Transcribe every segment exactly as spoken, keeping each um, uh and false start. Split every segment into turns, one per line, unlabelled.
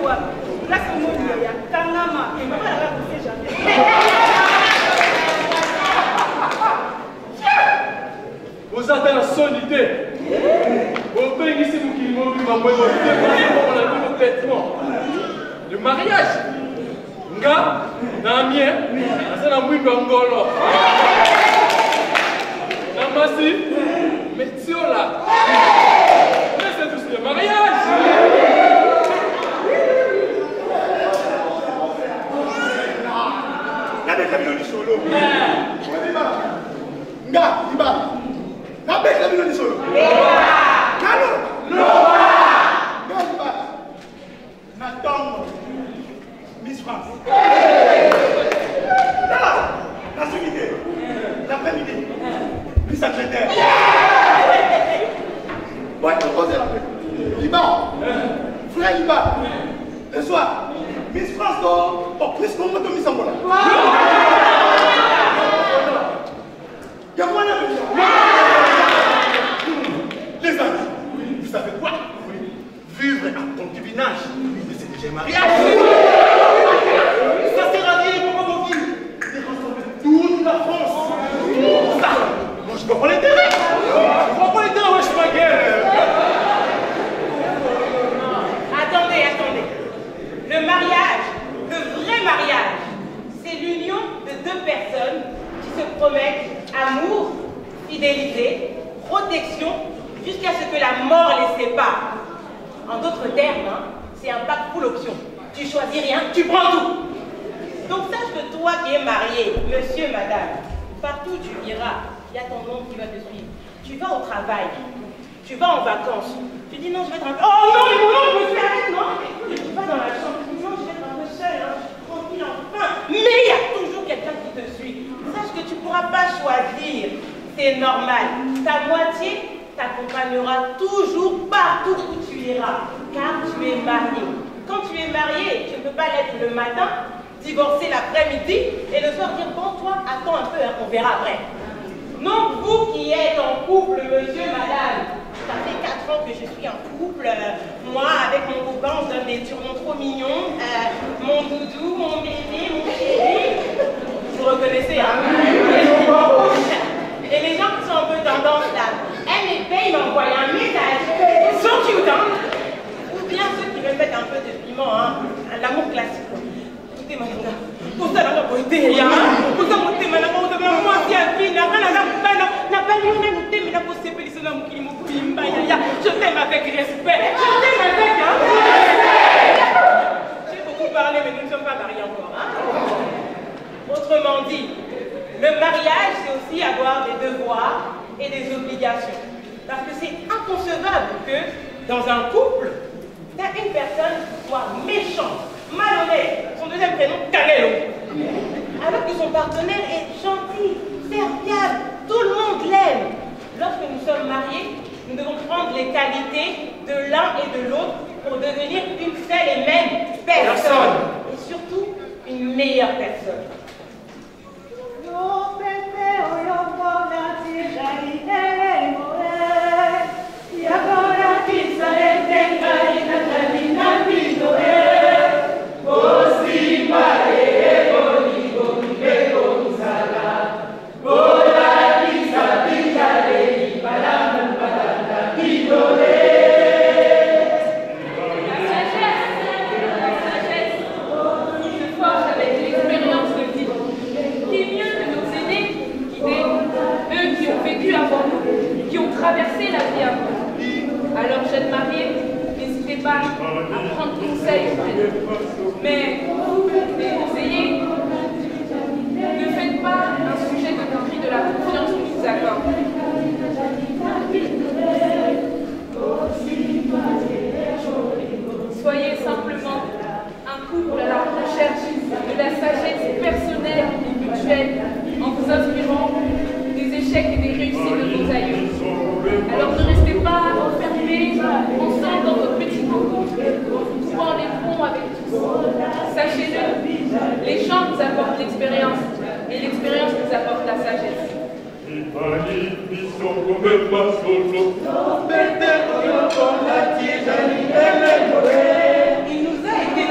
Vous avez la solidité. Vous pouvez ici vous qui m'ont vu ma bonne le mariage. Nga, Namien, c'est la mouille d'Angolo. Namasi, Metiola. Mais c'est tout le mariage.
Regardez la ville du solo. Nga, Iba. Regardez la ville du solo. Kalo. Nga, Iba. Nathan. Miss France. Là, la solidité. L'après-midi. Miss Secrétaire. Ouais, on pose la paix. Iba. Frère Iba. Le soir. Miss France, non. Bon, plus qu'on monte Miss Angola. Y'a quoi là? Les amis, vous savez quoi? Vivre en concubinage, c'est déjà un mariage. Ça sert à rien pour vos vies. De rassembler toute la France. Ça, moi je vois pas l'intérêt. Je vois pas l'intérêt, moi je suis pas guerre.
Attendez, attendez. Le mariage, le vrai mariage, c'est l'union de deux personnes qui se promettent amour, fidélité, protection, jusqu'à ce que la mort les sépare. En d'autres termes, hein, c'est un pacte full option. Tu choisis rien, tu prends tout. Donc sache que toi qui es marié, monsieur, madame, partout où tu iras, il y a ton nom qui va te suivre. Tu vas au travail, tu vas en vacances, tu dis non, je vais être un peu... Oh non, mais non, je me suis arrêté, non. Tu vas dans la chambre, tu dis non, je vais être un peu seule, hein, tranquille, enfin. Mais il y a toujours quelqu'un qui te suit. Sache que tu ne pourras pas choisir. C'est normal. Ta moitié t'accompagnera toujours partout où tu iras, car tu es marié. Quand tu es marié, tu ne peux pas l'être le matin, divorcer l'après-midi et le soir dire bon, toi, attends un peu, hein, on verra après. Donc, vous qui êtes en couple, monsieur, madame, ça fait quatre ans que je suis en couple. Euh, moi, avec mon copain, on se donne des surnoms trop mignons. Euh, mon doudou, mon bébé, mon chéri. Vous reconnaissez, hein? Et les gens qui sont un peu tendance là, elle me paye, m'envoie un message. Sont cute, hein? Ou bien ceux qui veulent mettre un peu de piment, hein? L'amour classique. Écoutez, madame, pour ça, la beauté, hein? Pour ça, mon thé, madame, vous avez un mois si un fille, n'a pas la peine, n'a pas lieu, n'a pas mais la possibilité, c'est l'homme qui m'a pris, je t'aime avec respect, je t'aime avec, hein? J'ai beaucoup parlé, mais nous ne sommes pas mariés encore, hein? Autrement dit, le mariage, c'est aussi avoir des devoirs et des obligations. Parce que c'est inconcevable que, dans un couple, tu as une personne qui soit méchante, malhonnête, son deuxième prénom, Canelo, alors que son partenaire est gentil, serviable, tout le monde l'aime. Lorsque nous sommes mariés, nous devons prendre les qualités de l'un et de l'autre pour devenir une seule et même personne. Et surtout, une meilleure personne.
Traverser la vie avant. Alors, jeunes mariés, n'hésitez pas à prendre conseil auprès d'eux. Mais vous, les conseillers, ne faites pas un sujet de conflit de la confiance qu'on vous accorde. Soyez simplement un couple à la recherche de la sagesse personnelle et mutuelle en vous inspirant des échecs et des réussites de vos aïeux. Alors ne restez pas enfermés ensemble dans votre petit cocon, en vous coupant les ponts avec tous. Sachez-le, les gens nous apportent l'expérience et l'expérience nous apporte la sagesse.
Il nous a été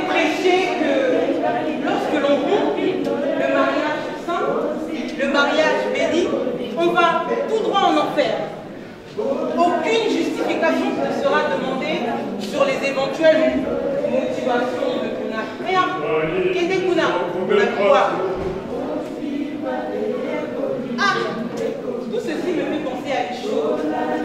d'éventuelles motivations de Kuna. Rien. Qu'est-ce que Kuna? On a quoi? Ah, tout ceci me fait penser à une chose.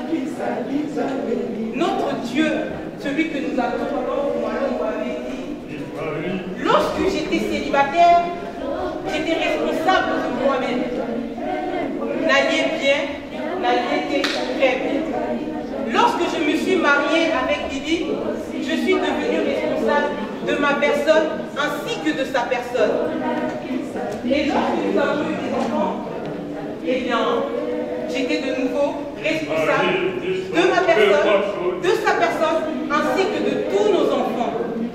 Notre Dieu, celui que nous appelons Papa, on avait dit, lorsque j'étais célibataire, j'étais responsable de moi-même. N'alliez bien, n'alliez très bien. Lorsque je me suis mariée avec Bibi, je suis devenue responsable de ma personne ainsi que de sa personne. Et lorsque nous avons eu des enfants, eh bien, j'étais de nouveau responsable de ma personne, de sa personne, ainsi que de tous nos enfants.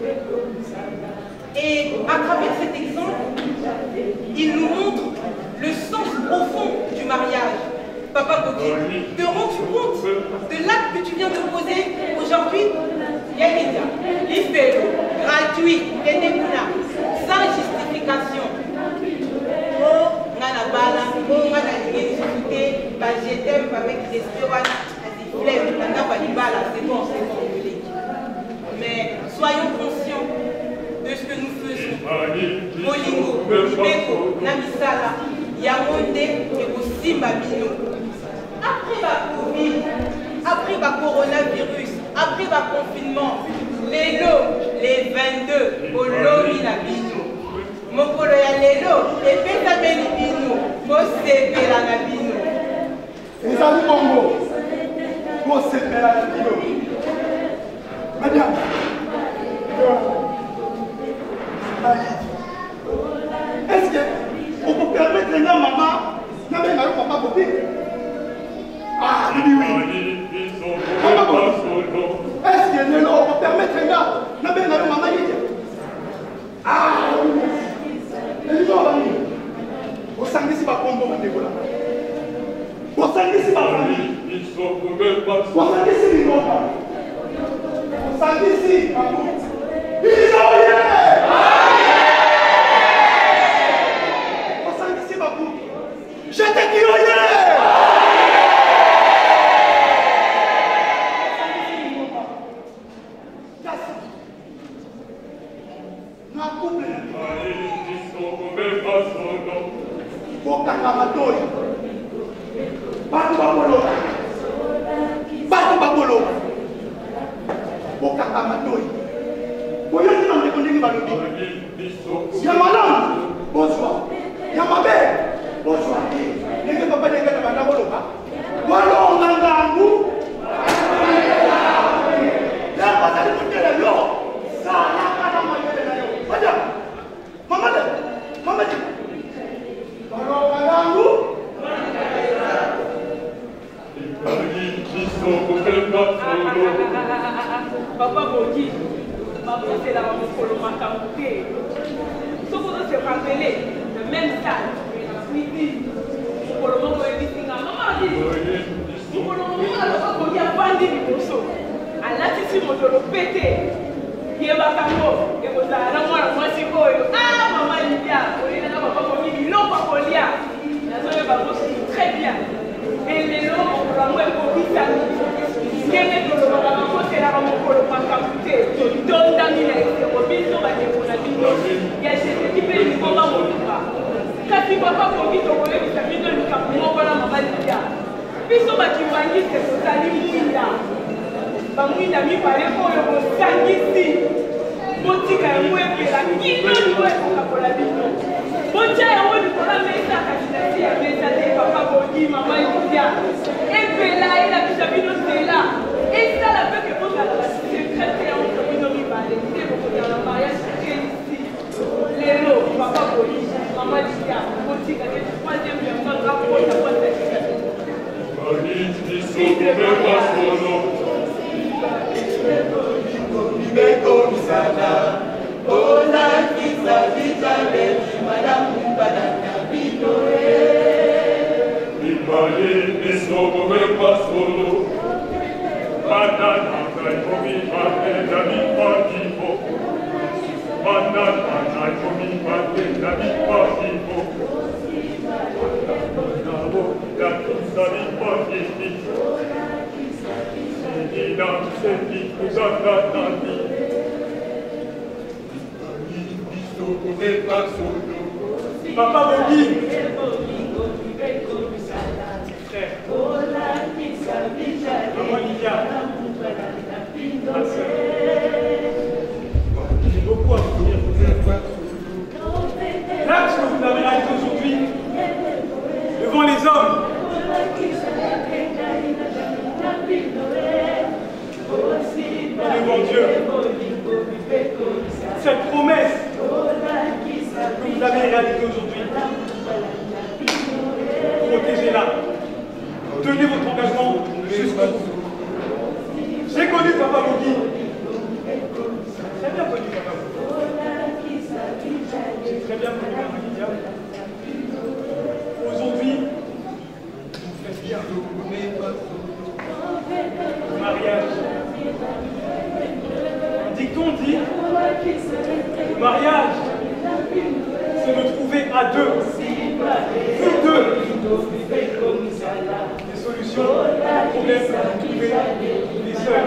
Et à travers cet exemple, il nous montre le sens profond du mariage. Papa Koki, te rends-tu compte de l'acte que tu viens de poser aujourd'hui? Yakidia, l'ifelo, gratuit, sans justification. Oh, ngana bala, oh, ngana discuter, bah je t'aime avec respect, flemme, ngana balibala, c'est bon, c'est bon, mais soyons conscients de ce que nous faisons. Molingo, Beko, Namisala, Yamonde et aussi Babino. Après la Covid, après le coronavirus, après le confinement, les lots, les vingt-deux, au lomi la bino. Mokolo ya lelo, et pétameli bino, posepela na bino.
Les amis Bongo, posepela na bino. Madame, est-ce qu'on peut permettre à maman, n'a même pas papa Koki? Ah, oui, oui. Papa Koki. Est-ce que nous on peut permettre à n'a même pas maman? Ah, oui. Les gens, vous savez si pas combo de dégola. Vous savez si pas famille. Vous savez si les gens. Vous savez si. Ils ont rien. Vous savez si pas vous. Je te dis rien. Bokakamatoi, batu bakolo, batu bakolo, bokakamatoi. Boyoni na mekondeki balobi. Yamalam, bonsoir. Yamabe, bonsoir. Nenge papa nenge na banda boloba. Walo ngangangu. Ya patali mutele yo. Sala kana mutele na yo. Madam, mama de, mama de.
Papa Bogi, maman c'est la maman pour le macamuté. Sauf qu'on se rappeler le même salle, midi, pour le moment où il dit maman dit, pour le moment où Papa Bogi a vendu du morceau. À la tissue mon dolo pété, il est macamo, et vous avez la moitié moi c'est quoi? Ah maman il y a, on est là Papa Bogi, il n'a pas collé. La zone va très bien. Et les lots, on va moins pour vite à nous. Quel est le moment où c'est la maman pour le macamuté? Donne d'amis là, et au bilan, on va dire qu'on a dit non. Il y a ces petits pays qui vont dans mon bras. Quand il va pas pour vite, on va dire que ça vient de nous capter. On va la maman dire. Puis on va dire que c'est pour ça, les mouilla. Bah, mouilla, mi parle pour le mot sanguici. Botika ya mwepe la kino ni mwepe kwa la bino. Botia ya mwepe kwa la mesa katinati ya mesa te papa Bogi mama Lydia. Epe la ila bisha bino stela. Et ça la peu que bon la secrète ya mwepe bino ribale. Ite boko ya la mariage ici. Lelo papa Bogi mama Lydia. Botika ya troisième personne rapproche à quoi c'est.
Beko misana, ona kisa vita levi madame Mbada Kabino e.
Imali isogo mepa solo, banana kai komi pate nami patipo, banana kai komi pate nami patipo, banana da kisa mi patipo, sini na seni kuzaka nami.
Papa Bogi. Frère. Maman Lydia. Ma soeur. J'ai beaucoup à vous dire. L'acte que vous avez réalisé aujourd'hui, devant les hommes, devant Dieu, cette promesse que vous avez réalisée aujourd'hui, protégez-la. Tenez votre engagement jusqu'au bout. J'ai connu Papa Bogi. Très bien connu Papa Bogi. J'ai très bien connu Maman Lydia. Aujourd'hui, vous faites bien. Le mariage. Un dicton dit, le mariage, c'est de trouver à deux, vous deux, des solutions aux problèmes que vous trouvez les seuls.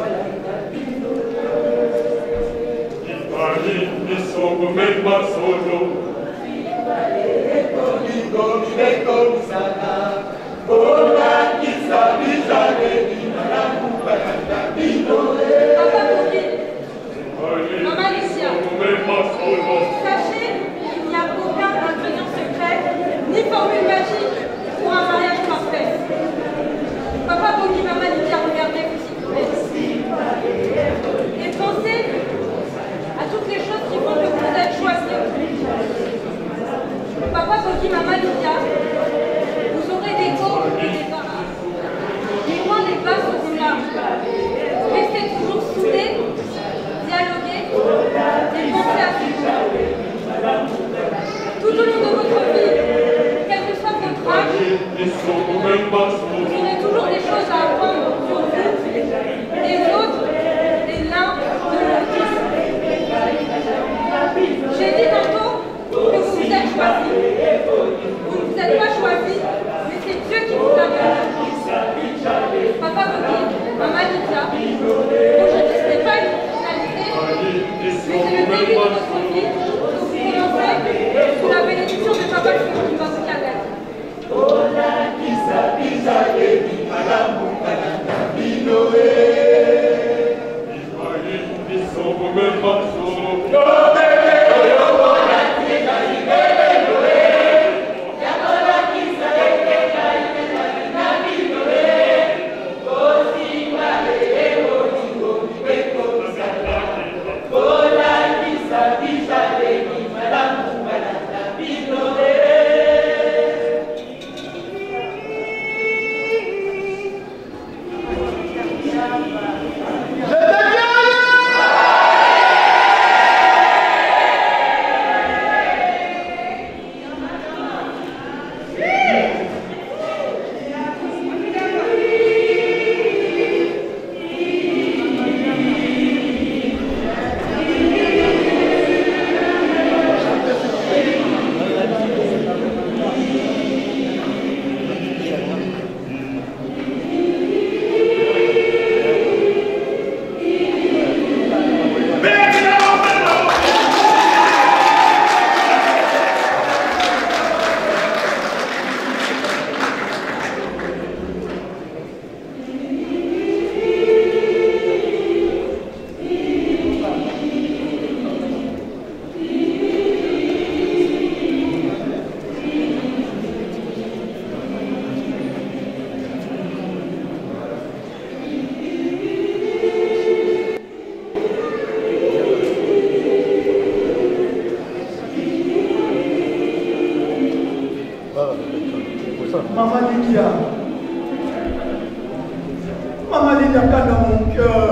Papa Bogi, Maman Lydia, sachez qu'il n'y a aucun ingrédient secret, ni formule magique pour un mariage parfait. Papa Bogi, Maman Lydia, regardez-vous s'il vous plaît. Et pensez à toutes les choses qui font que vous êtes choisis. Papa Bogi, Maman Lydia, vous aurez des hauts et des bas. Mais loin les bas sont larges. Restez toujours soudés, dialoguez et pensez à ce jour. Tout au long de votre vie, quel que soit votre âge, vous aurez toujours des choses à apprendre sur vous, les autres et l'un de l'autre. J'ai dit tantôt que vous vous êtes choisis. Vous ne vous êtes pas choisis, mais c'est Dieu qui vous a choisi. Papa Bogi, Maman Lydia, aujourd'hui ce n'est pas une finalité, mais c'est le début de votre vie que vous commencez sous la bénédiction de Papa qui va vous garder.
Maman Lydia. Maman Lydia, quand dans mon cœur.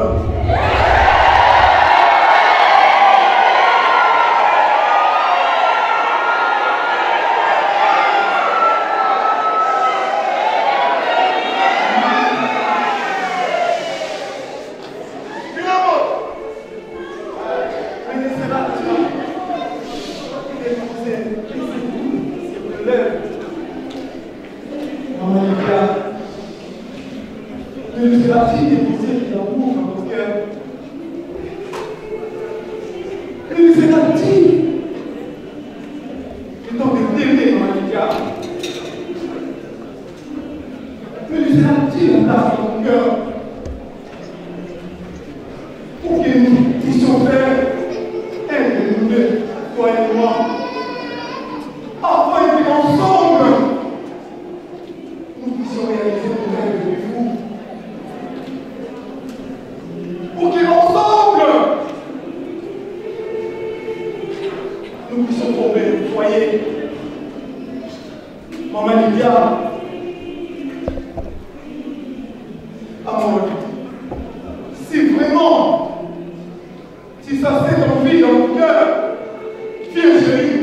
La fille déposée de l'amour dans nos cœurs. Ne nous sera-t-il nous puissions tomber au foyer. Maman Lydia, amour, si vraiment, si ça s'est envie dans mon cœur, viens chérie.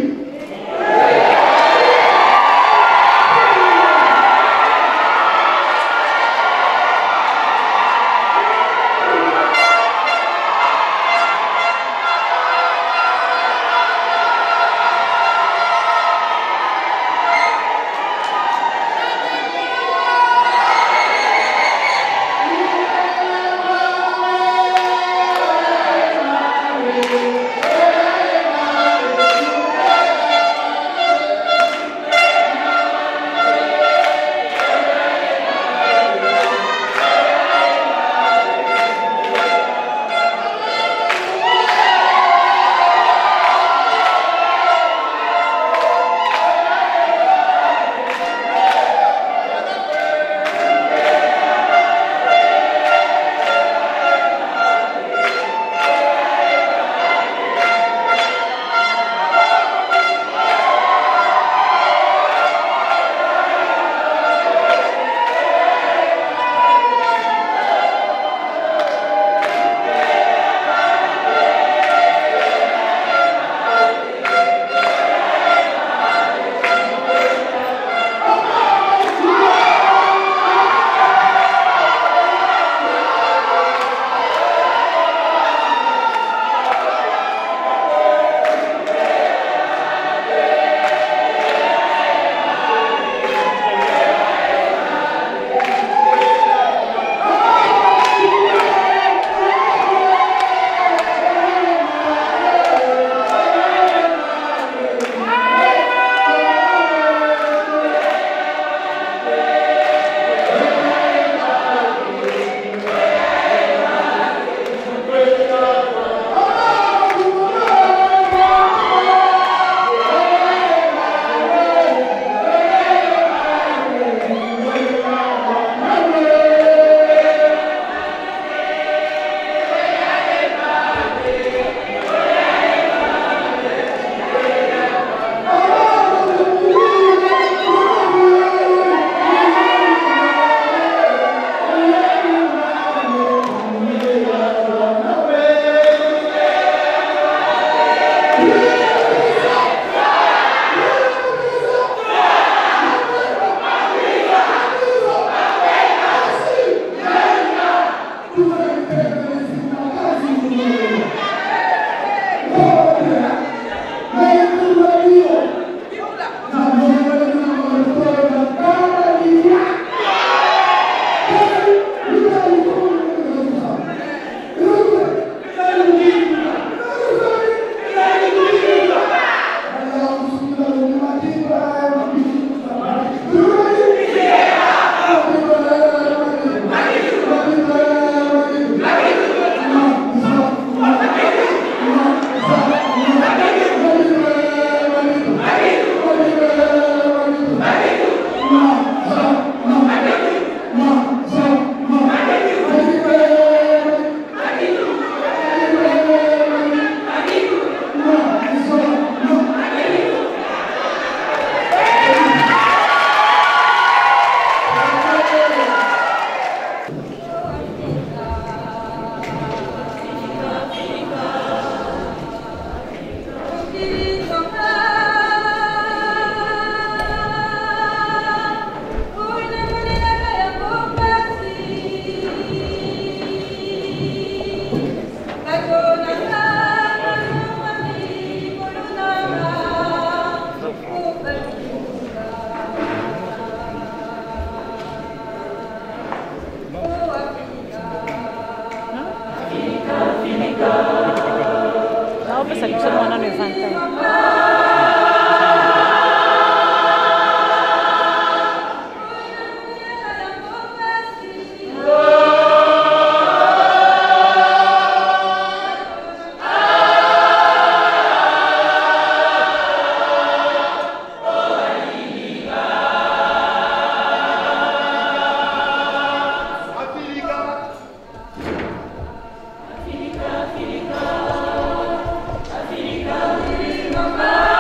Bye.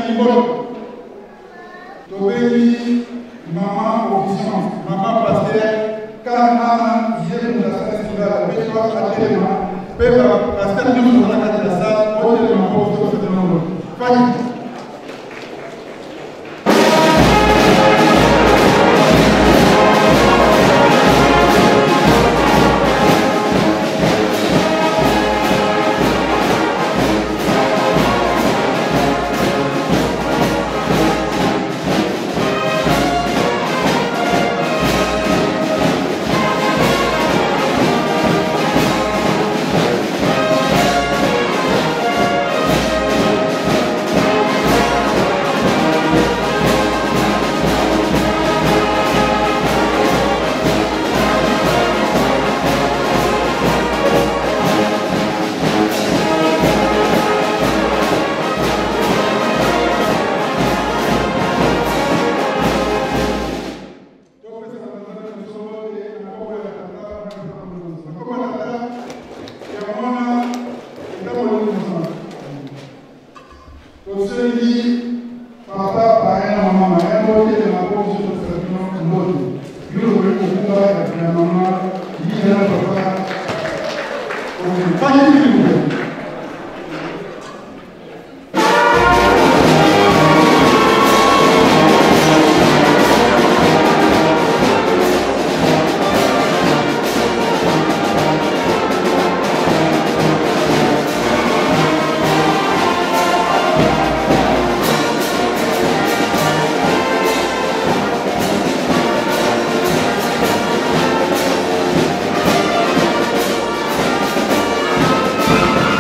Kimbo. Tobeli, maman obéissance, maman pasteur, car maman, hier nous a fait la béton à téléma, peut pasteur nous sur la carte de la salle, au téléma, au téléma, Fanny.
Thank you.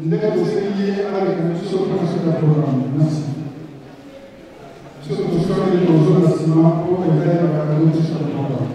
ndenge tosengi aleka biso professeur ya programme. Merci. biso tosoki tozo na nsima mpo ezali na bakalotiso ya programme.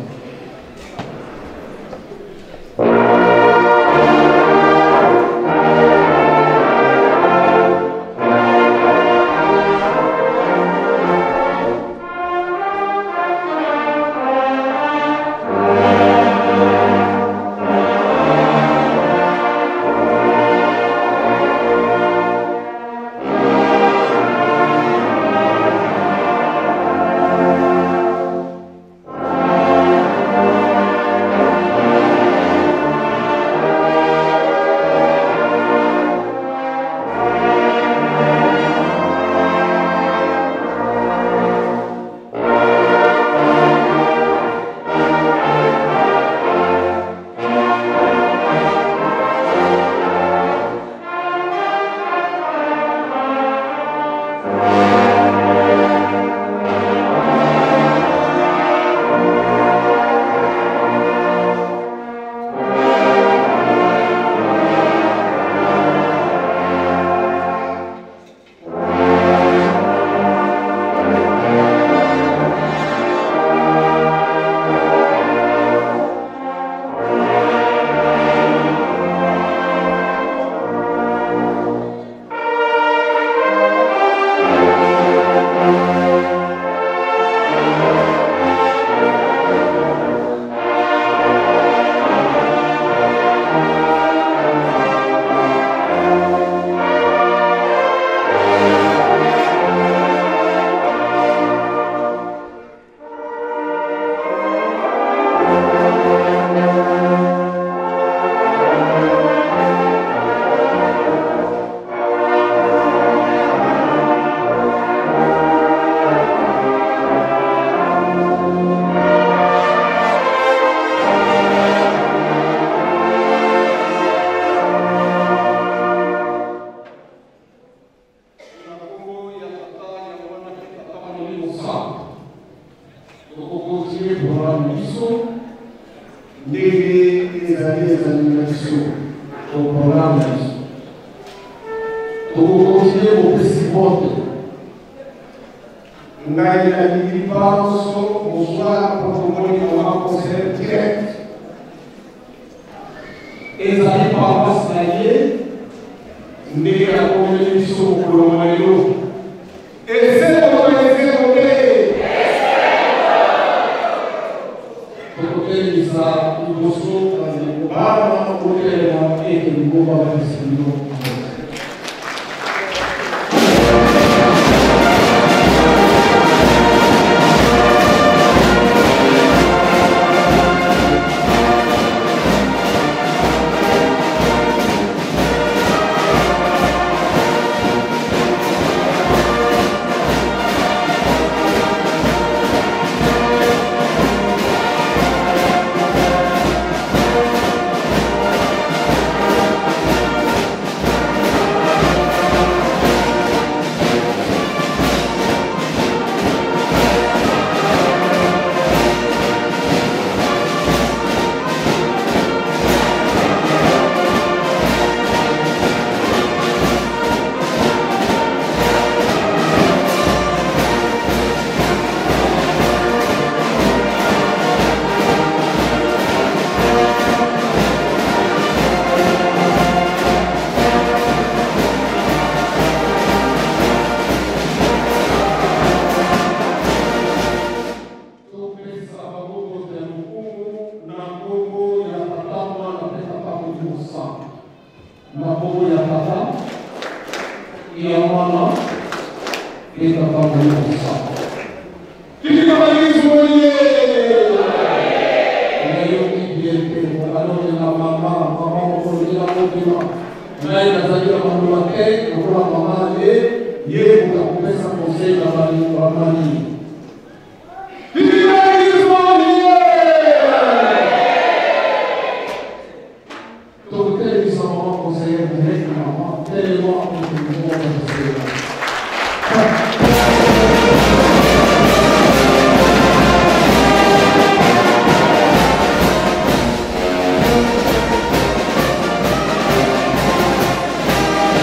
Thank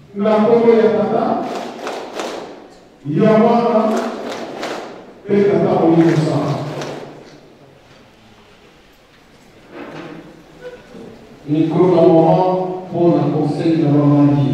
La Congo Yatata, Yamana, et Tata Olimosa. Micro moment pour le conseil de la Normandie.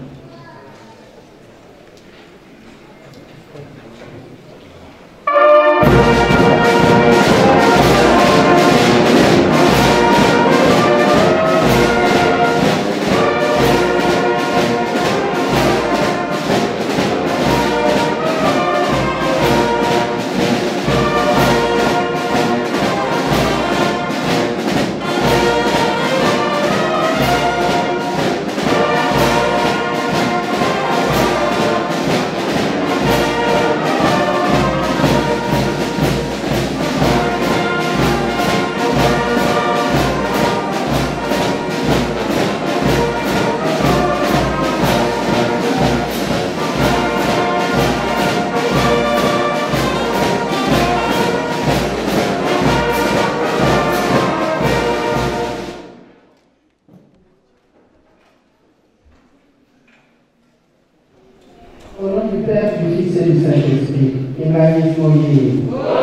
Au nom du Père, du Fils et du Saint-Esprit, Emmanuel Moïse.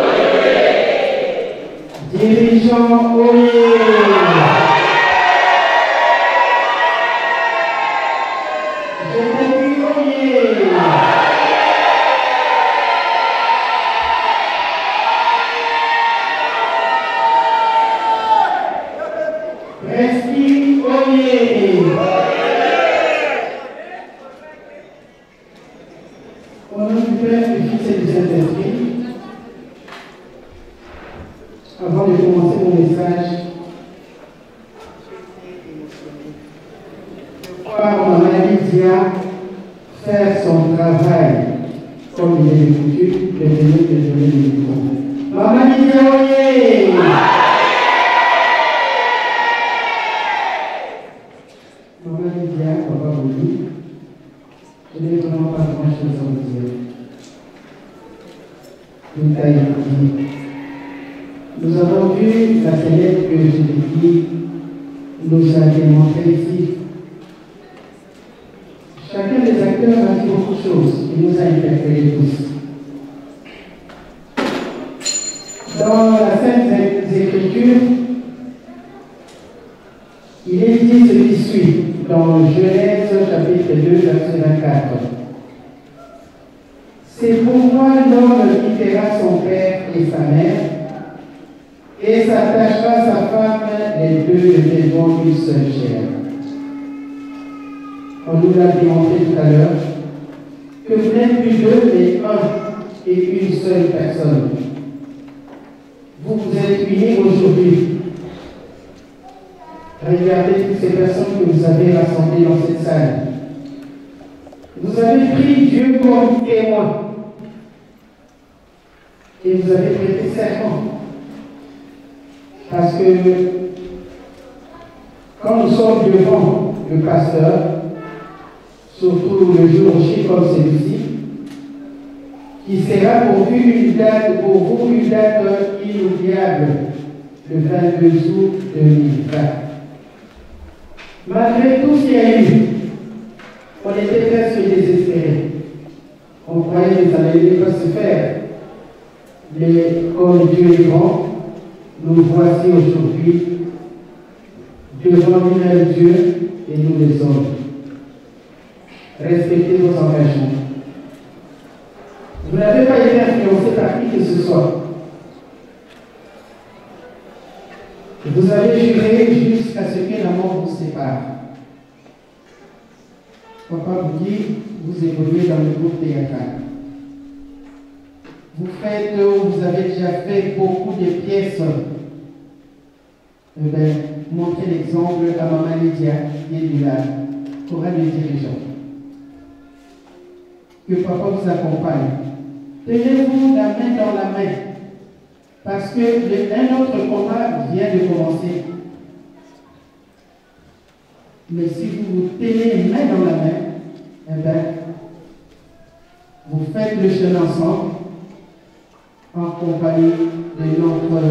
Dirigeants, oyez. Je t'ai dit, oyez. Presqu'île, oyez. Au nom du Père, du Fils et du Saint-Esprit, avant de commencer mon message, voir Maman Lydia faire son travail comme il est de coutume, de venir de donner le micro. Maman Lydia, oyez! Maman Lydia, papa vous dit, je n'ai vraiment pas grand-chose à vous dire. Tout a été dit. Nous avons vu la célèbre que je dis nous a démontré ici. Chacun des acteurs a dit beaucoup de choses et nous a interpellés tous. Dans la Sainte Écriture, il est dit ce qui suit dans Genèse chapitre deux, verset vingt-quatre. C'est pourquoi l'homme quittera son père et sa mère et s'attachera à sa femme, les deux deviendront une seule chair. On nous l'a démontré tout à l'heure que vous n'êtes plus deux, mais un et une seule personne. Vous vous êtes unis aujourd'hui. Regardez toutes ces personnes que vous avez rassemblées dans cette salle. Vous avez pris Dieu comme témoin. Et vous avez prêté serment. Parce que quand nous sommes devant le pasteur, surtout le jour J comme celui-ci, qui sera pour vous une date, pour vous une date inoubliable, le vingt-deux août deux mille vingt. Malgré tout ce qu'il y a eu, on était presque désespérés. On croyait que ça n'allait pas se faire. Mais comme Dieu est grand, nous voici aujourd'hui devant lui-même Dieu et nous les hommes. Respectez vos engagements. Vous n'avez pas été influencé par qui que ce soit. Vous avez juré jusqu'à ce que la mort vous sépare. Papa vous dit, vous évoluez dans le groupe théâtral. Vous faites, vous avez déjà fait beaucoup de pièces. Eh bien, montrez l'exemple à Maman Lydia qui est de la chorale des dirigeants. Que papa vous accompagne. Tenez-vous la main dans la main. Parce que le, un autre combat vient de commencer. Mais si vous vous tenez main dans la main, eh bien, vous faites le chemin ensemble en compagnie de notre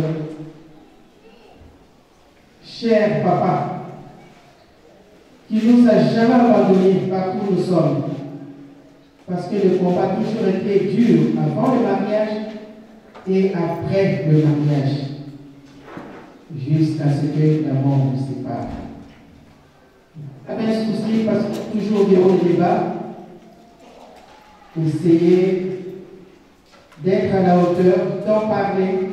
cher papa qui nous a jamais abandonnés partout où nous sommes. Parce que le combat a toujours été dur avant le mariage et après le mariage, jusqu'à ce que la mort nous sépare. Avec ce souci, parce que toujours au bureau de débat, essayez d'être à la hauteur, d'en parler.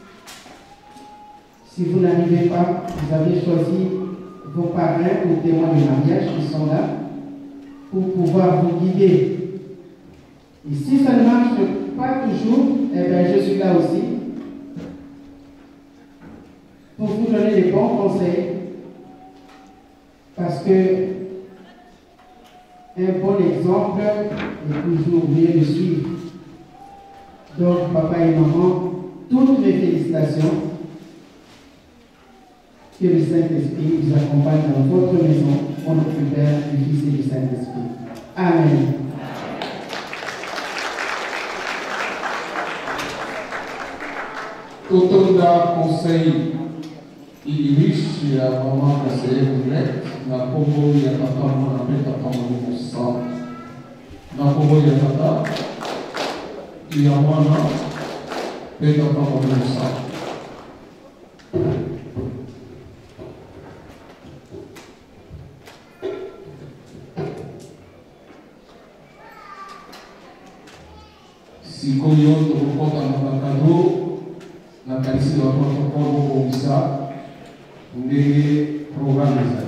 Si vous n'arrivez pas, vous avez choisi vos parrains ou témoins de mariage qui sont là pour pouvoir vous guider. Et si ça ne marche pas toujours, eh bien je suis là aussi pour vous donner les bons conseils. Parce que un bon exemple est toujours mieux de suivre. Donc, papa et maman, toutes mes félicitations. Que le Saint-Esprit vous accompagne dans votre maison, au nom du Père, du Fils et du Saint-Esprit. Amen.
Tout le conseil il riche ya maman na sehemu net na kombo ya tata mwana peta pamoja musa na kombo ya tata ya mwana peta pamoja musa. Siku yote kupota na makado na kanisa wa protokolo kwa misa ndege programu